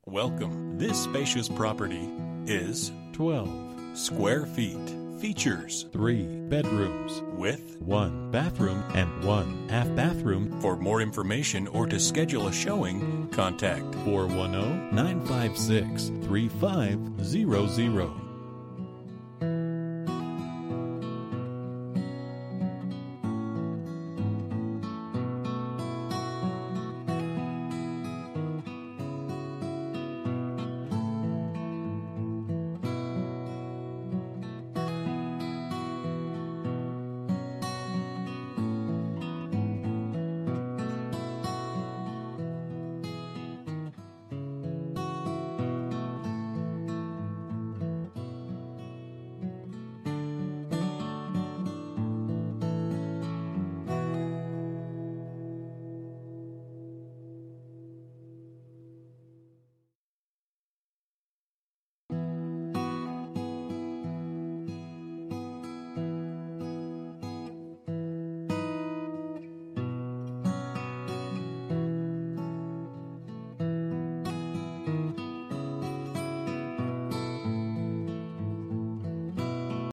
Welcome. This spacious property is 12 square feet. Features 3 bedrooms with 1 bathroom and 1 half bathroom. For more information or to schedule a showing, contact 410-956-3500.